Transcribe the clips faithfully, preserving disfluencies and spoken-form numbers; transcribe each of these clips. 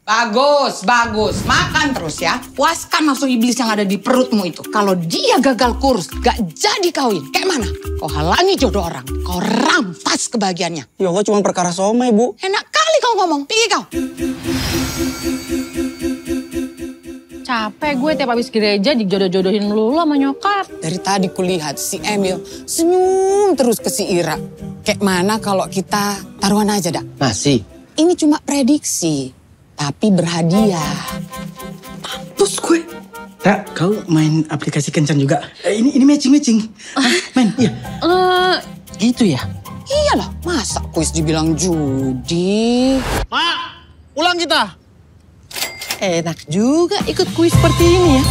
Bagus, bagus. Makan terus ya. Puaskan nafsu iblis yang ada di perutmu itu. Kalau dia gagal kurus, gak jadi kawin. Kayak mana? Kau halangi jodoh orang. Kau rampas kebahagiaannya. Ya Allah, cuma perkara somai, Bu. Enak kali kau ngomong. Pergi kau. Capek gue tiap habis gereja dijodoh-jodohin melulu sama nyokap. Dari tadi kulihat si Emil senyum terus ke si Ira. Kayak mana kalau kita taruhan aja dah? Masih? Ini cuma prediksi. Tapi berhadiah. Mampus gue. Ra, kau main aplikasi kencan juga? Eh, ini ini matching-matching. Ah, main, iya. Eh, uh, gitu ya? Iyalah, masa kuis dibilang judi? Mak, pulang kita. Enak juga ikut kuis seperti ini ya.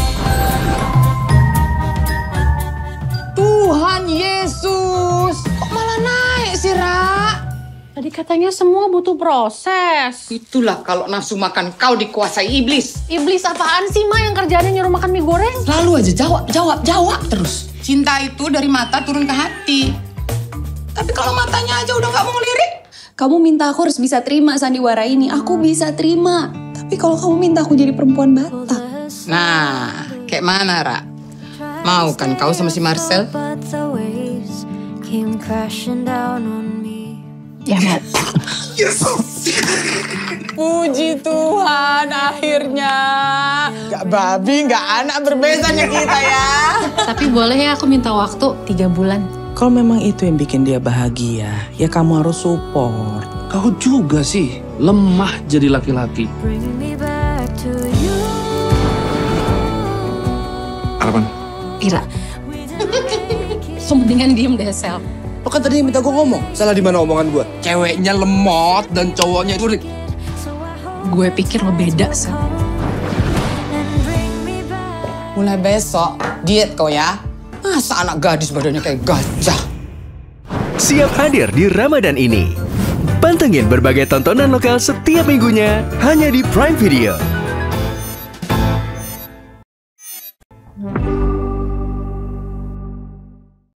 Tuhan Yesus, kok malah naik sih, Ra? tadi katanya semua butuh proses. Itulah kalau nafsu makan kau dikuasai iblis. Iblis apaan sih, Ma, yang kerjaannya nyuruh makan mie goreng? Lalu aja jawab, jawab, jawab terus. Cinta itu dari mata turun ke hati. Tapi kalau matanya aja udah gak mau ngelirik. Kamu minta aku harus bisa terima sandiwara ini. Aku bisa terima. Tapi kalau kamu minta aku jadi perempuan Batak. Nah, kayak mana, Ra? Mau kan kau sama si Marcel? Ya, mau. Puji Tuhan, akhirnya. Gak babi, gak anak berbezanya kita ya. Tapi boleh ya aku minta waktu tiga bulan. Kalau memang itu yang bikin dia bahagia, ya kamu harus support. Kau juga sih, lemah jadi laki-laki. Harapan. Ira. So, mendingan diem deh, Sel. Lo kan tadi minta gue ngomong, salah di mana omongan gue? Ceweknya lemot dan cowoknya kurik. Gue pikir lo beda, Sel. Mulai besok, diet kau ya. Masa anak gadis badannya kayak gajah? Siap hadir di Ramadan ini. Pantengin berbagai tontonan lokal setiap minggunya hanya di Prime Video.